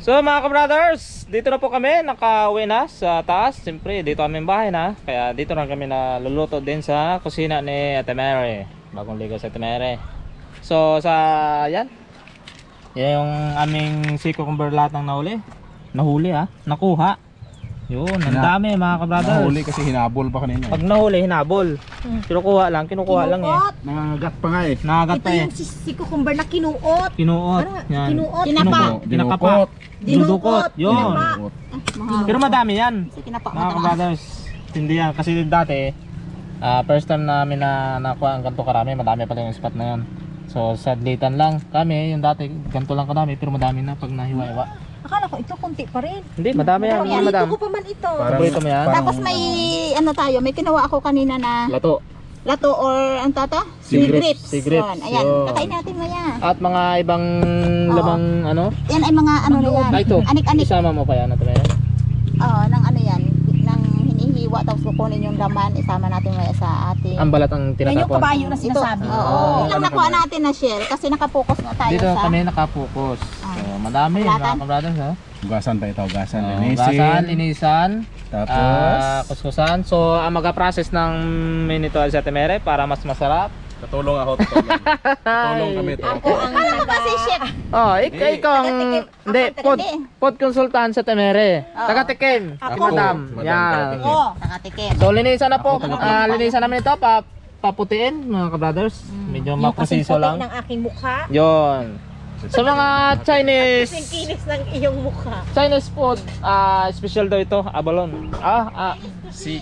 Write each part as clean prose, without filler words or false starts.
So mga ka-brothers, dito na po kami, nakauwi na sa taas. Siyempre dito kami bahay na, kaya dito na kami naluluto din sa kusina ni Ate Mary. Bagong ligo sa Ate Mary. So yan yung aming sea cucumber lahat ng nahuli nakuha. Yun, ang dami mga ka-brothers. Nahuli kasi hinabol pa kanina. Pag nahuli, hinabol. Kinukuha lang eh. Nangangagat pa nga eh. Nakagat pa Ito eh. yung si cucumber na kinuot. Kinuot. Yan. Kinuot. Kinakapa. Dinudukot. Yun. Dinukot. Pero madami yan. Kinapa. Mga ka-brothers, hindi yan. Kasi dati, first time namin na nakuha ang ganito karami, madami pala yung spot na yan. So, sadlitan lang kami, yung dati, ganito lang kadami, pero madami na pag nahiwa-iwa. Akala ko ito konti pa rin. Hindi, madami yan. Pero Madami. ko pa man ito. Paborito mo yan? Tapos may ano tayo, may kinuha ako kanina na lato or ang tata? Sea grapes. Sea grapes. Yun, ayan, Yun. kakain natin mo yan. At mga ibang lamang Yan ay mga ano na yan. ito. Anik-anik. Isama mo pa yan, Ate Mary? Oo, ng ano yan. Nang hinihiwa tapos kukunin yung laman, isama natin mo sa ating. Ang balat ang tinatapon. na sinasabi. Oo. Yun lang nakuha natin na shell kasi nakapokus na tayo Dito sa. kami nakapokus. So, madami mga Balatan. ka-brothers ha. Hugasan pa ito, hugasan, Hugasan, linisan, Tapos, kuskusan. So, ang mag-process ng minito sa Ate Mary para mas masarap. katulong ako. Katulong kami ito. Ako ang kasi chef. Oh, ikaw ang hindi pod consultant sa Ate Mary. Taga-tikim. Si Madam. Madam, Yan. taga-tikim. Oo, nakatikim. So, linisan na po. Linisan namin ito paputiin mga ka-brothers. Medyo maprosiso lang. ng aking mukha. Yon. Sa mga Chinese Kinis ng iyong mukha. Chinese food, special daw ito, abalone. Si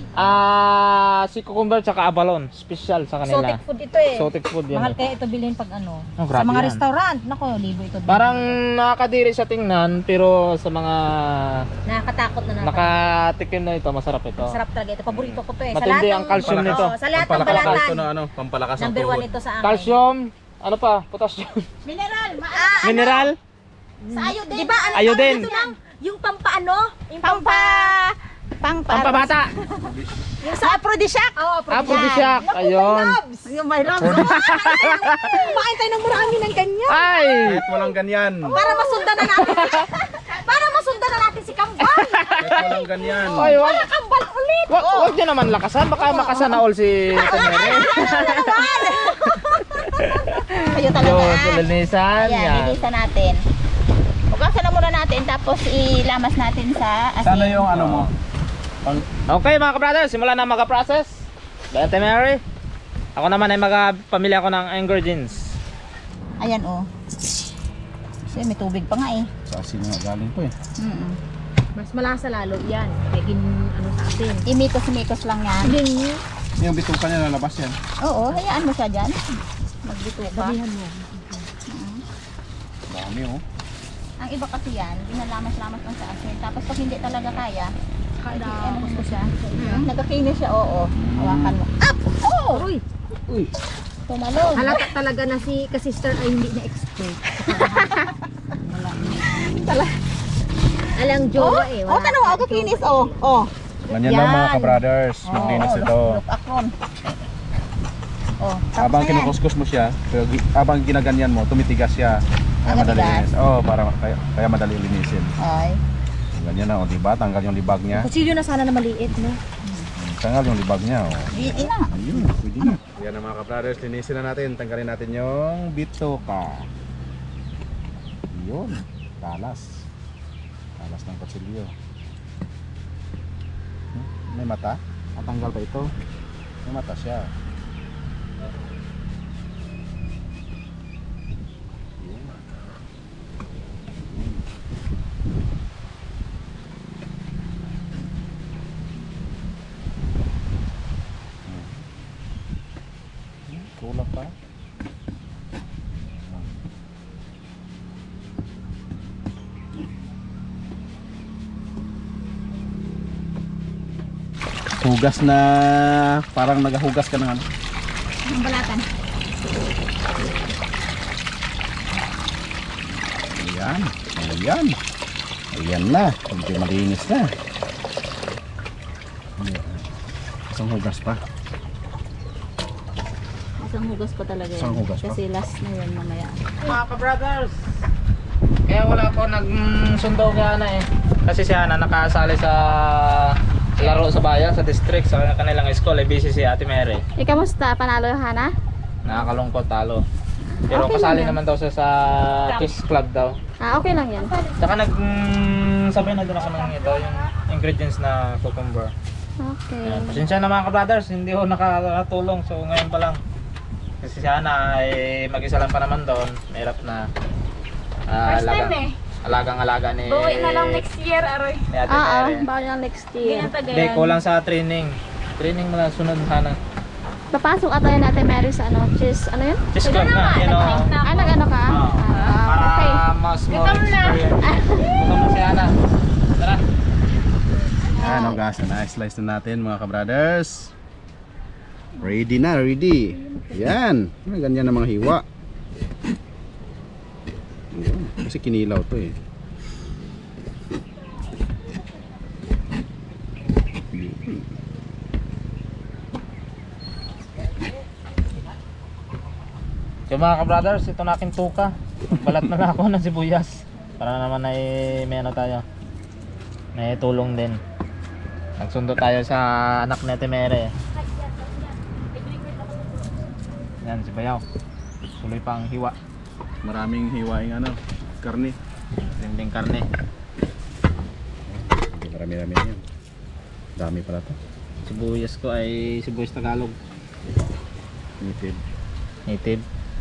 Si cucumber tsaka abalone, special sa kanila. Exotic food ito eh. Exotic food yan. Mahal kaya ito bilhin pag ano. Oh, Sa grabe mga yan. restaurant, nako, libo ito. Parang nakakadiri sa tingnan, pero sa mga Nakakatakot na nakatikim na ito, masarap ito. Sarap talaga ito. Paborito ko to eh. Matindi ang calcium nito. Sa lahat ng pampalakas balatan. ito na ano, pampalakas ng Number 1 tuhod. ito sa akin. Calcium, ano pa? Potassium. Mineral. Mineral. Sa iodine. Diba ano? Iodine. Ito lang. Yung pampaano? Yung Pampabata. Yung sa aphrodisiac. Oh, Aphrodisiac. Ayun. Yung may loves. Kumain tayo ng marami ng ganyan. Ay! Kahit walang ganyan. Para masundan na natin. Para masundan na natin si Kambal. Kahit walang ganyan. Ay, wag. Kambal ulit. Wag niyo naman lakasan, baka makasana all si Ate Mary. Kayo talaga. Yun, linisan. Ayan, Yan. linisan natin. Hugasan na muna natin tapos ilamas natin sa asin. Sana yung ano mo. Okay mga ka-brothers, simulan na mag-process. Ate Mary. Ako naman ay pamili ako ng ingredients. Ayan oh. Kasi may tubig pa nga eh. Sa asin nga galing po eh. Mas malasa lalo yan. Pagin ano sa atin. Imikos-mikos lang yan. Yung bituka niya lalabas yan. Oo, hayaan mo siya dyan. Magbituka. Damihan mo. Dami oh. Ang iba kasi yan, binalamas-lamas lang sa asin. Tapos pag hindi talaga kaya, ano mo siya? Nagkakinis siya, oo. Hawakan mo. Up! Oh! Uy, Tumalon. halata talaga na si ka-sister ay hindi na expert. Alang jowa eh. Oh, tanong mo, kakinis, oh. Oh. Ganyan lang mga ka-brothers. Maglinis ito. Look akron. Oh, tapos Habang na yan. kinukuskus mo siya, pero habang ginaganyan mo, tumitigas siya. Kaya madali Matigas. linis. Kaya madali linisin. Ay. Ganyan na, o diba? Tanggal yung libag niya. Kusilyo na sana na maliit, no? Tanggal yung libag niya, o. Di na. Ayun, pwede na. Yan na mga ka-brothers, linisin na natin. Tanggalin natin yung bituka. Yun, talas. Talas ng kutsilyo. May mata? Natanggal pa ito. May mata siya. Kulang pa. Hugas na parang naghugas ka ng ano. Ang balatan. Ayan. Ayan. Ayan na. Medyo malinis na. Isang hugas pa. Isang hugas pa talaga yan. Isang hugas pa. Kasi last na yun mamaya. Mga ka-brothers, kaya wala ako nagsundo kay Ana eh. Kasi si Ana nakasali sa laro sa bayan, sa district, sa kanilang school. Busy si Ate Mary. Kamusta? Panalo yung Hana? Nakakalungkot, talo. Pero Okay kasali lang yan. naman daw siya sa Kiss Club daw. Okay lang yan. Saka sabi na din ako ng ito, yung ingredients na cucumber. Okay. Ayan. Pasensya na mga ka-brothers, hindi ako nakatulong. So ngayon pa lang. Kasi si Ana ay mag-isa lang pa naman doon. Mahirap na. First time eh. Alagang-alaga ni... Buwi na lang next year, aroy. Ni Ate Mary. Bawal na next year. Ganyan Hindi, tagayan. kulang sa training. Training mo lang sunod sana. Papasok ata yun natin Mary sa ano, cheese, ano yun? Just club na, you know. Nag-ano ka? Okay. Para mas more Gutom na. experience. Gutom na si Ana. Tara. Yan, hugasan na. Slice na natin mga ka-brothers. Ready na, ready. Yan. Ganyan na mga hiwa. Yan. Kasi kinilaw to eh. So mga ka-brothers, ito na aking tuka. Balat na lang ako ng sibuyas. Para naman ay may ano tayo. May tulong din. Nagsundo tayo sa anak ni Ate Mere. Yan, si Bayaw. Tuloy pang hiwa. Maraming hiwaing ano, karne. Rinding karne. Marami-rami na yan. Dami pala to. Sibuyas ko ay sibuyas Tagalog. Native. Native.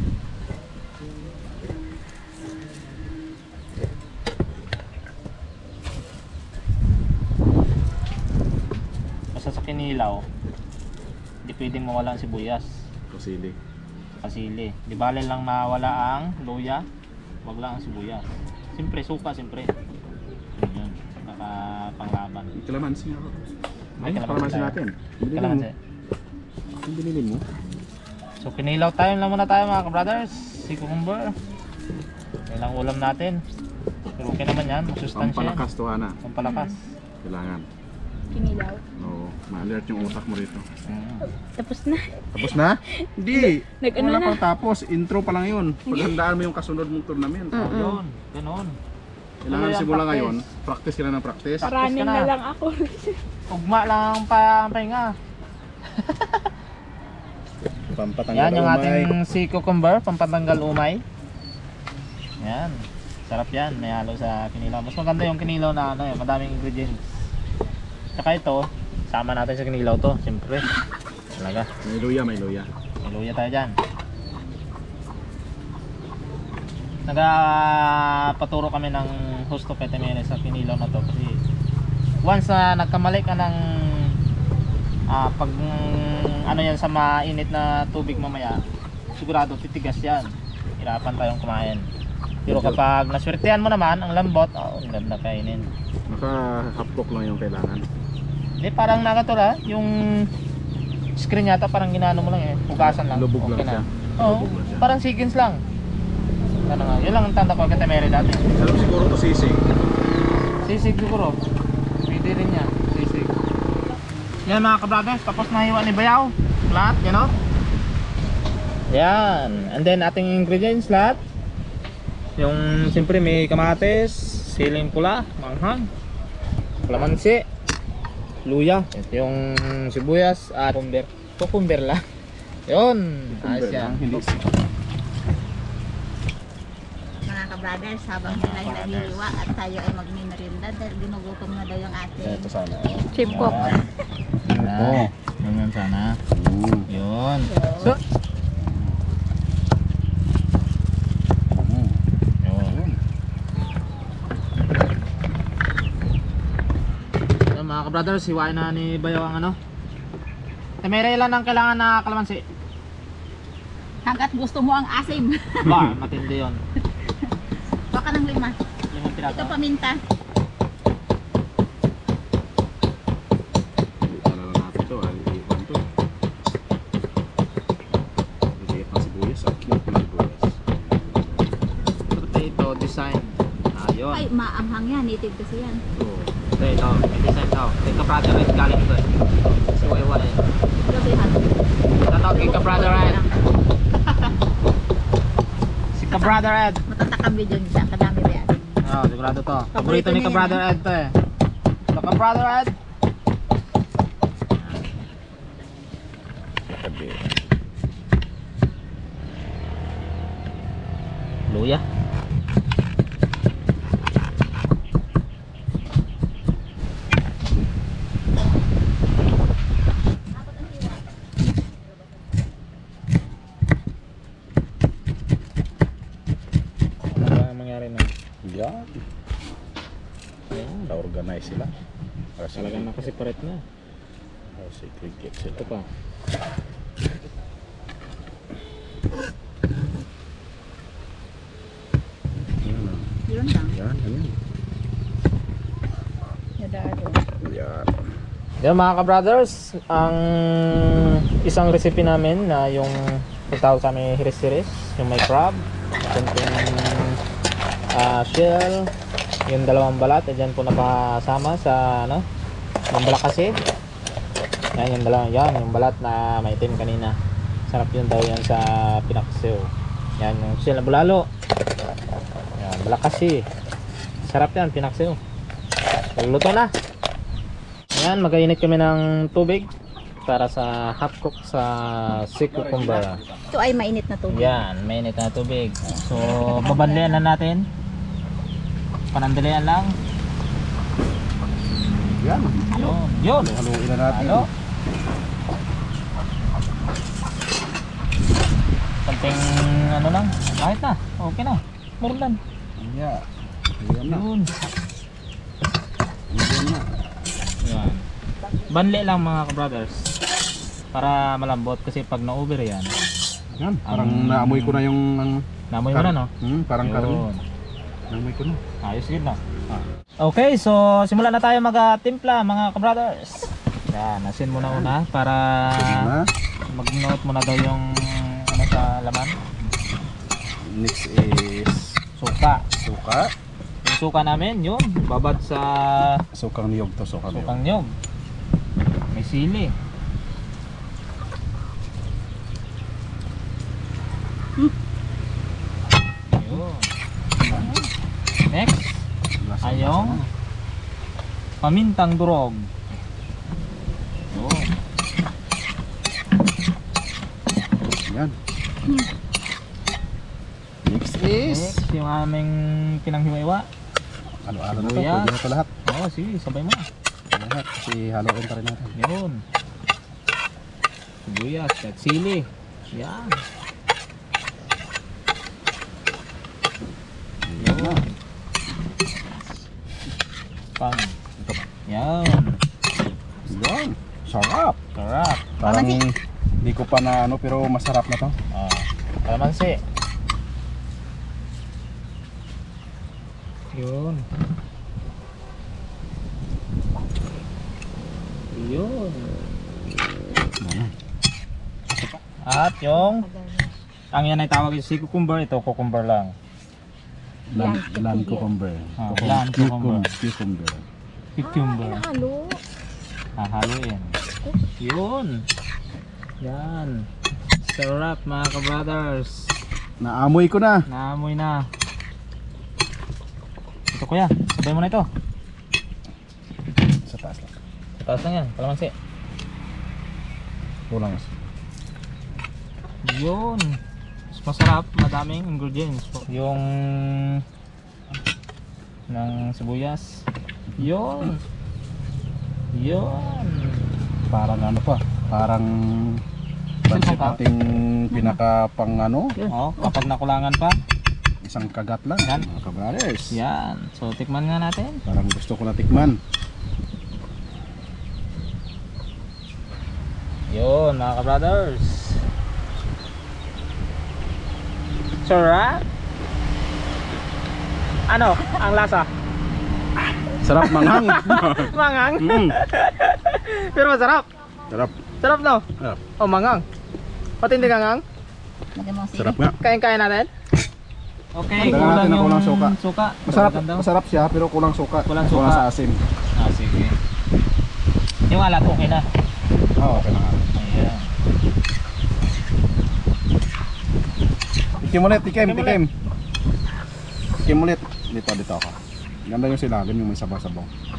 Basta sa kinilaw, hindi pwedeng mawala ang sibuyas. Kusili. Kasili. Di bale lang mawala ang luya, wag lang ang sibuyas. Siyempre suka, siyempre. Yun, nakapanglaban. Kalamansi nga ako. May Ay, kalamansi tayo. natin. Binili mo. Kalamansi. Ang binili mo. So kinilaw tayo lang muna tayo mga ka-brothers. Si cucumber. Ilang ulam natin. Pero okay naman yan, masustansya yan. Pampalakas to, Ana. Pampalakas. Kailangan. Kinilaw. Oo, ma-alert yung utak mo rito. Tapos na. Tapos na? Hindi. Nag-ano Wala na? pang tapos. Intro pa lang yun. Paghandaan mo yung kasunod mong tournament. Yun, ganun. Kailangan Ano yan, simula practice? ngayon. Practice ka na ng practice. Running ka na. na lang ako. Ugma lang pa pahinga. Pampatanggal Yan yung umay. ating si cucumber, pampatanggal umay. Yan. Sarap yan, may halo sa kinilaw. Mas maganda yung kinilaw na ano, madaming ingredients. Tsaka ito, sama natin sa kinilaw to, siyempre. Talaga. May luya, may luya. May luya tayo dyan. Nagpaturo kami ng husto kay Temene sa kinilaw na to kasi once na nagkamali ka ng pag ano yan sa mainit na tubig mamaya, sigurado titigas yan. Hirapan tayong kumain. Pero kapag naswertehan mo naman ang lambot, ang ganda kainin. Naka half cook lang yung kailangan. Hindi parang nakatula, yung screen yata parang ginano mo lang eh, hugasan lang. Lubog lang Okay na. siya. Oo, Lubog lang siya. parang seconds lang. Ano nga, yun lang ang tanda ko kay Temere dati. Alam siguro to sisig. Sisig siguro. Pwede rin yan, sisig. Yan mga kabrothers, tapos na hiwa ni Bayaw. Lahat, you know? Yan. And then ating ingredients lahat. Yung siyempre may kamatis, siling pula, manghang, kalamansi, luya, ito yung sibuyas at cucumber lang. Yun, ayos yan. Hindi Mga ka-brothers, habang sila ay naghihiwa at tayo ay magminerinda dahil ginugutom na daw yung ating ito sana. chief cook. Oo. Yun sana. Yun. So, yun. Yun mga ka-brothers, hiwain na ni Bayaw ang ano. Temere ilan ang kailangan na kalamansi? Hanggat gusto mo ang asim. Ba, matindi yun. Baka ng 5. Limang piraso. Ito paminta. Ano lang natin to, alipan to. Liit ng sibuyas, cute ng sibuyas. Potato design. Ayun. Ay, maanghang yan. Native kasi yan. Ito, may design daw. Kay ka-brother red galing to eh. Si Waiwa eh. Gabihan. Tatawag kay ka-brother red. Si ka-brother red. Matatakam yun siya. Kadami ba yan? Oh, sigurado to. Paborito ni niya ka-brother Ed to eh. So, ka-brother Ed. Luya. Ano ba ang mangyari na? Yan. Na-organize sila. Talagang nakasiparate na. Secret sila. Ito pa. Yun lang. Yan, yan. Yadado. Yan. Yan mga ka-brothers, ang isang recipe namin na yung tawag sa amin hiris-hiris, yung may crab, yung shell, yung dalawang balat, dyan po napasama sa ano, yung balakasi. Yan yung dalawang, yan yung balat na may itim kanina. Sarap yun daw yan sa pinaksiw. Yan yung shell na bulalo. Yan, balakasi. Sarap yan, pinaksiw. Luluto na. Yan, mag-init kami ng tubig para sa half cook sa sea cucumber. Ito ay mainit na tubig. Yan, mainit na tubig. So, babanlian na natin. Panandalian lang. Yan. Yun, yun. Haluin na natin. Halo. Konting ano lang, kahit na. Okay na. Meron lang. Yeah. Ayan na. Yun. Ayan na. Yan. Banli lang mga ka-brothers. Para malambot kasi pag na-over yan. Yan. Parang naamoy ko na yung... Namoy mo na no? parang karne. Yun. Naamoy ko na. Ayos yun no? Okay, so simulan na tayo mag-timpla mga ka-brothers. Yan, asin muna una para Sige na. mag-note muna daw yung ano sa laman. Next is Suka. suka. Yung suka namin, yun. Babad sa Sukang niyog to. Sukang niyog. sukang nyog. May sili. Yun. Next, ayong pamintang durog. Yun. Yan. Next is... Next, yung aming pinanghiwa-iwa. Halo-halo na to. Sibuyas. Pwede na to lahat. Oo, sige, sabay mo. Lahat. Kasi haluin pa rin natin. Yun. Sibuyas at sili. Yan. Yun. Pang. Yan. Yan. Sarap. Sarap. Parang hindi ko pa na ano pero masarap na to. Kalamansi. Yun. Yun. At yung ang yan ay tawag si cucumber, ito cucumber lang. Land cucumber. Land cucumber. Cucumber. Cucumber. Halo. Hahaluin. Yun. Yan. Sarap mga ka-brothers. Naamoy ko na. Naamoy na. Ito kuya, sabay mo na ito. Sa taas lang. Sa taas lang yan, kalamansi. Kulang. Yun. Mas masarap, madaming ingredients. Yung ng sibuyas. Yun. Yun. Parang ano pa. Parang pansit ating pinaka pang ano. Oh, kapag nakulangan pa. Isang kagat lang. Yan. Mga kabrothers. Yan. So tikman nga natin. Parang gusto ko na tikman. Yun mga ka-brothers. Sarap. Ano ang lasa? Sarap manghang. Mangang. Mm. Pero masarap. Sarap. Sarap no? Sarap. Oh, mangang. Pati hindi kangang. Lagyan mo ang sili. Sarap nga. Kain-kain natin. Okay, Dagdagan natin ng kulang suka. suka. Masarap, Maganda. masarap siya pero kulang suka. Kulang suka. sa asin. Ah, sige. Yung alat okay na. Oo, okay na nga. Ayan. Tikim ulit, tikim, Tikim tikim. Tikim ulit. Dito ako. Ganda yung silagan yung may sabaw-sabaw.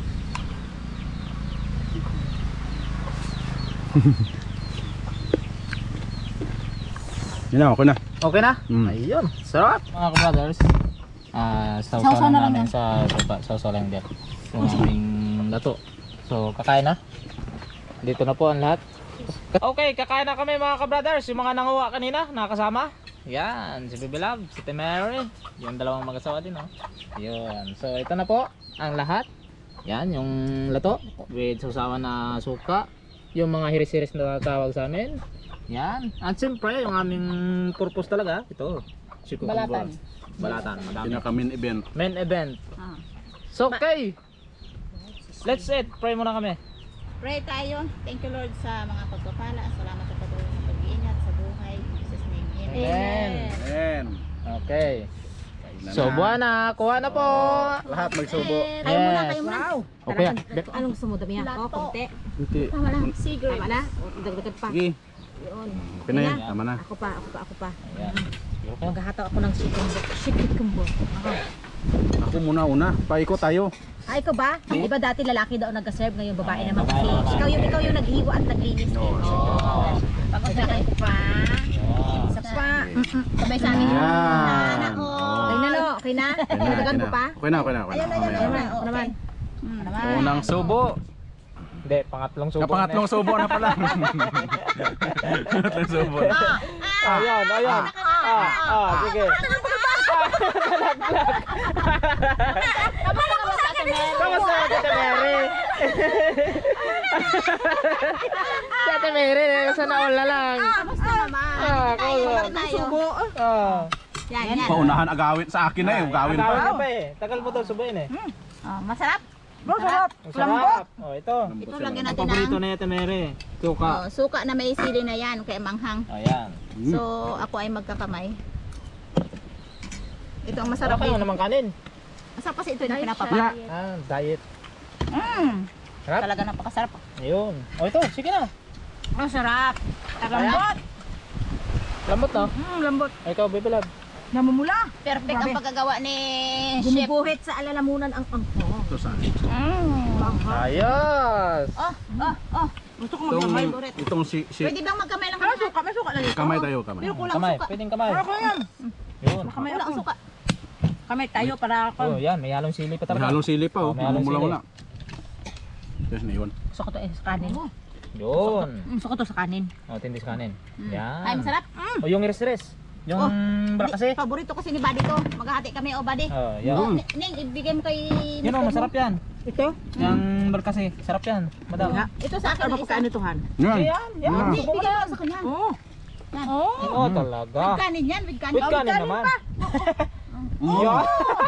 Yun na, okay na. Okay na? Mm. Ayun, sarap mga ka-brothers. Sausaw Sausaw na na lang namin yan. sa sopa. Sausaw lang din. Yung aming lato. So, kakain na. Dito na po ang lahat. Okay, kakain na kami mga ka-brothers. Yung mga nanguha kanina, nakasama. Yan, si Baby Love, si Mary. Yung dalawang mag-asawa din, oh. Yun. So, ito na po ang lahat. Yan, yung lato with sausawan na suka. Yung mga hiris-hiris na tawag sa amin. Yan. At siyempre, yung aming purpose talaga, ito. Balatan. Balatan, madami. Pinaka-main event. Main event. Ah. So, okay. Let's eat. Pray muna kami. Pray tayo. Thank you Lord sa mga pagpapala. Salamat sa patuloy na pag-iingat sa buhay. In Jesus name. Amen. Ayan. Okay. Kainan So, na. buwana. Kuha na po. Lahat magsubo. Kayo muna, Yes. kayo muna. Wow! Okay. Anong gusto mo dami ha? Lato. Oh, konti. Hindi. Tama lang. Sigurd. Tama na? O, dagdagan pa. Sige. Yun. Okay na yan. Tama na. Ako pa. Ayan. Okay. Maghahataw ako ng chicken combo. Ako muna una. Paiko tayo. Ay, ikaw ba? Di ba dati lalaki daw nag-serve, ngayon babae naman babae kasi. naman. Ikaw yung naghiwa at naglinis. Pagod na kayo pa. Yeah. Isa pa. Sabay sa amin. Yan. Okay na no? Okay na? Dagdagan ko pa? Okay na. Ayun, Mamaya. Naman, ako naman. Unang subo. Hindi, pangatlong subo. Pangatlong subo na pala. Pangatlong subo. Ayan. Sige. Kamusta na Tita Mary? Tita Mary, sana all na lang. Kamusta naman? Kamusta? Subo. Yan. Paunahan agawin sa akin na eh. Agawin Agawin pa. na pa eh. Tagal mo daw subuin eh. Masarap. Ang sarap. Oh, ito. Ito lagyan Ang natin paborito ng na Tita Mary. Suka. suka na may sili na yan kaya manghang. Ayan. So ako ay magkakamay. Ito ang masarap. Sarap kayo naman kanin. Masarap kasi ito yung Diet pinapapa. siya. Diet. Sarap. Talaga napakasarap. Ayun. Oh, ito. Sige na. Masarap. Lambot. Lambot na. Lambot. Ay, ikaw, Baby Love. Namumula. Perfect ang pagkagawa ni Chef. Gumubuhit sa alalamunan ang angko. Ito sa Ayos. Gusto ko magkamay. Itong si Pwede bang magkamay lang kami? May suka lang ito. kamay tayo, kamay. Kulang Kamay. suka. Pwedeng kamay. yan. Yun. Kulang ang suka. Kamay tayo para Oh, yan. May halong sili pa May talaga. halong sili pa oh. May halong Mula-mula. Yes, na yun. Gusto ko to sa kanin. Yun. Gusto ko to sa kanin. Oh, tindis kanin. Yan. Ay, masarap. O, yung res-res. Yung brakase. Paborito kasi ni Buddy to. Maghahati kami o Buddy. Oh, Oh, yan. Ning, ibigay mo kay Yun o, masarap yan. Ito? Yung brakase. Sarap yan. Madam. Nga. Ito sa akin Ano ang pa isa. kaano ituhan? Yan. Yan. Yan. Hindi, Subo mo bigay na. mo sa kanya. Oo. Yan. Oh, talaga. With kanin yan, with kanin. With kanin naman. Oh. Yan.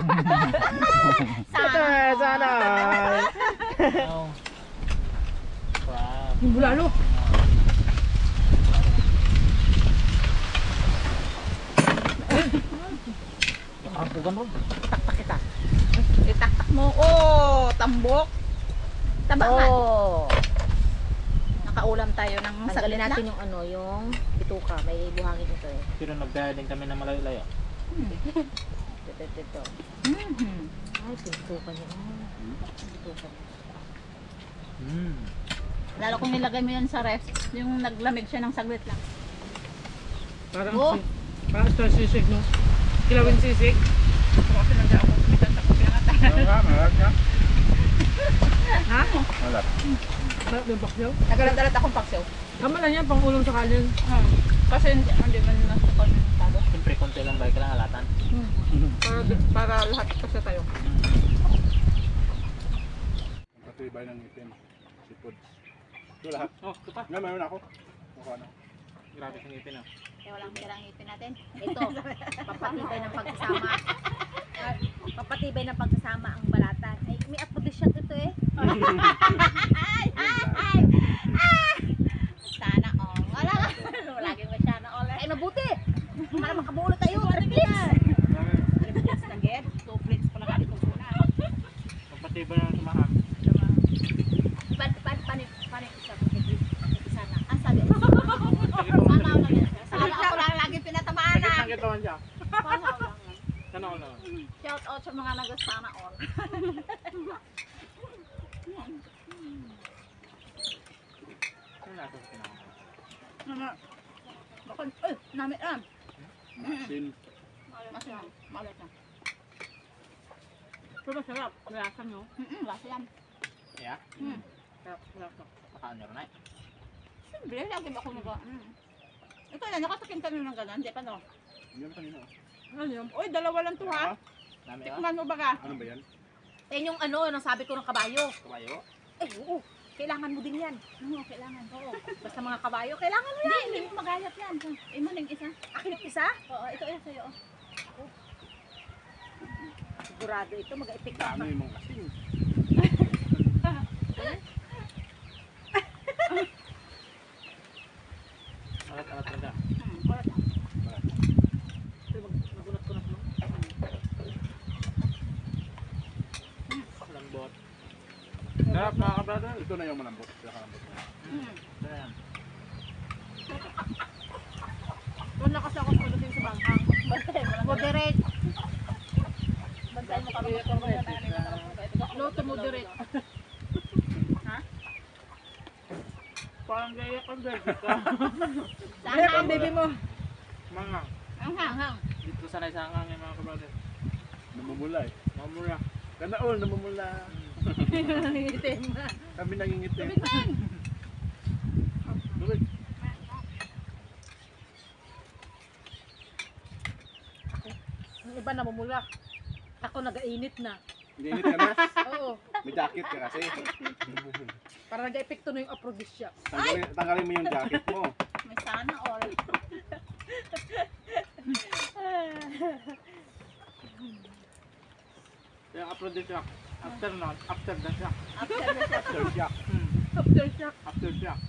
Sana. Sana. Oh. Wow. Yung bulalo. Karampugan ron. Itaktak mo. Oh, tambok. Tabangan. Oh. Nakaulam tayo ng Tanggalin saglit natin na. yung ano, yung bituka. May buhangin ito eh. Pero nagdaya din kami na malayo-layo. Ito. Mhm. Ay, bituka niya. Bituka niya. Lalo kung nilagay mo yan sa ref, yung naglamig siya ng saglit lang. Parang Oh. parang sa sisig, no? Kilawin sisig. Kasi nandiyan ako. May tatak pinakata. Malat ka? Ha? Malat. Parang yung bakyaw. Nagalandalat akong paksiw. Tama lang yan, pang ulong sa kanin. Kasi hindi man nasa pagkakado. Siyempre, konti lang ba kailangan halatan. Para lahat kasi tayo. Patibay ng ngipin. Sipod. Ito lahat. Oh, ito pa. Nga, mayroon ako. Mukha na. Grabe kang ngipin ah. Kaya walang tirang ngipin natin. Ito, papatibay ng pagsasama. Papatibay ng pagsasama ang balatan. Ay, may aphrodisiac ito eh. Sana all. Wala ka. Lagi mo sana all. Ay, mabuti! Para makabulo tayo. 3 plates! 3 plates na get. 2 plates pala ka dito muna. Magpatibay na tumahang. Panik isa. Isa na. Ang sabi. Sana all lang yan. Sana ako lang lagi pinatamaan na. Nagkitawan siya. Sana all lang. Sana all naman. Shout out sa mga nagasana all. Ano natin pinaka? Ano? Bakit? Namit lang. Sin. Masarap. Malat na. Pero masarap. Lasa nyo. Lasa yan. Yeah. Sarap. Lasa. Pakaan nyo rin ay. Siyempre, lagi ba ako nag Ito na, nakatakin kami ng gano'n. Hindi pa no? Yun kanina. Ano yun? Uy, dalawa lang to ha. Dami oh. Tikman mo ba ka? Ano ba yan? Yan yung ano, nasabi ko ng kabayo. Kabayo. Eh, oo. Kailangan mo din yan. Oo, kailangan. Oo. Basta mga kabayo, kailangan mo yan. Hindi, hindi mo magayat yan. Imo na yung isa. Akin yung isa. Oo, ito yan sa'yo. Sigurado ito, mag-epekto. Dami mong kasing. Alat-alat talaga. Malat na. Pero magunat-kunat mo. Lambot. Sarap mga kabrother. Ito na yung malambot. Malambot na. Ito na yan. Doon na kasi ako pagdating sa bangkang. Moderate. Bantayan mo kami. Low to moderate. Parang gaya kang baby ka. Gaya kang baby mo. Mga. Ang hang. Dito sanay sa hangang yung mga kabrother. Namumula eh. Mamura. Kanaol, namumula. Nangingitim. Kami nangingitim. Tubig man. Tubig. Yung iba namumula. Ako nag-ainit na. Hindi init ka na. Oo. May jacket ka kasi. Para nag-epekto na yung aphrodisiac. Tanggalin mo yung jacket mo. May sana all. Yung aphrodisiac. After not, after the shock. After the shot. After shock. Aftershock. After shock.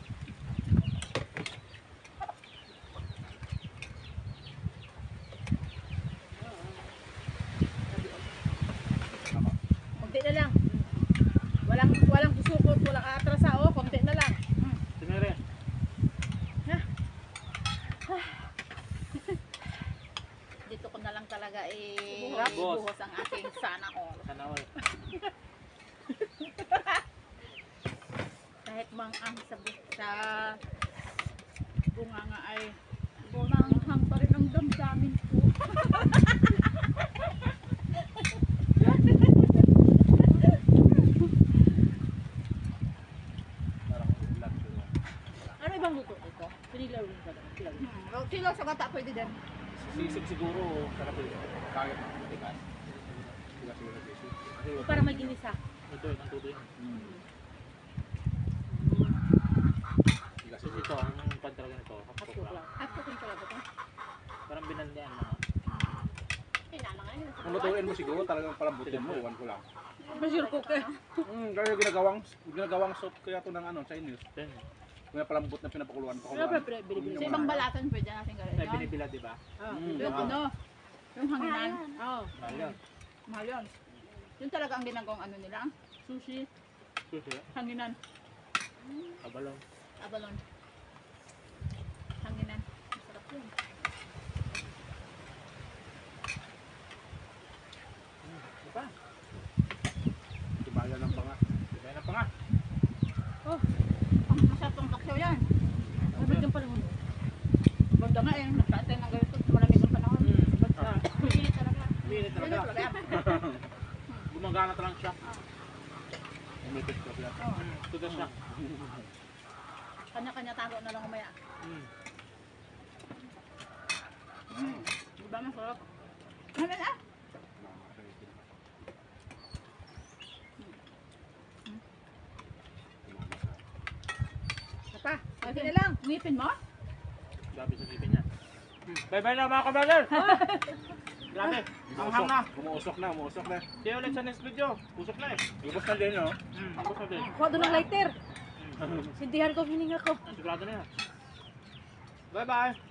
Konti na lang. Walang susukot, walang aatrasa. Oh, konti na lang. Tinere. Dito ko na lang talaga Boss. buhos ang ating sana all. Sana all. Kahit mang ang sabi sa bunga nga ay bumanghang pa rin ang damdamin ko. Parang ulan doon. Ano ibang luto ito? Pinilaw rin ka lang. Kilo sa gata pwede din. Sisig siguro. Sarap yun. Kaya pa. Tikas. Tikas siguro sisig. Para may ginisa. Ito yung tubo yun. Tikas Kasi ito, ang pan talaga nito. Hapok Hapok lang. lang. At kung talaga to. Parang binandian mga. Kailangan nga yun. Kung lutuin mo siguro talagang palambutin mo. Iwan ko lang. Masure cook eh. Kaya ginagawang soup kaya to ng ano, Chinese. Then, Kaya palambot na pinapakuluan. Ano pa binibili? Sa ibang balatan pwede natin gawin ay yun. binibila, di ba? Yung ano, yung hanginan. Oo. Mahal yan. Mahal yun. Yun talaga ang ginagawang ano nila. Sushi. Sushi. Hanginan. Abalong. Abalon. Hanginan. Masarap yun. Diba? Tumaya ng panga. Diba na pa nga. Ang masarap tong takyaw yan. Mabit yung panahon. Ganda nga eh. Nagkatay ng ganito. Malamig ang panahon. Basta. Mainit talaga. Minit Mainit talaga. talaga yan. Gumagana talaga siya. Umitit ko sila. Tugas siya. Kanya-kanya tago na lang umaya. Diba masarap? Namin ah! Saka. Pwede na lang. Ngipin mo? Grabe sa ngipin niya. Bye-bye na mga kabrother! Grabe, ang hang na. Umuusok na. See you ulit sa next video. Usok na eh. Ubus na din, no? Ubus na din. Kuha doon ng lighter. Sindihan ko hininga ko. Sigurado na yan. Bye-bye!